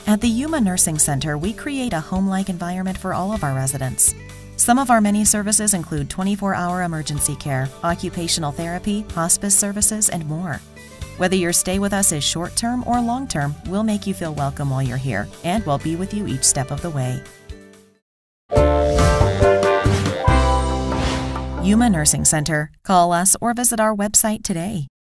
At the Yuma Nursing Center, we create a home-like environment for all of our residents. Some of our many services include 24-hour emergency care, occupational therapy, hospice services, and more. Whether your stay with us is short-term or long-term, we'll make you feel welcome while you're here, and we'll be with you each step of the way. Yuma Nursing Center. Call us or visit our website today.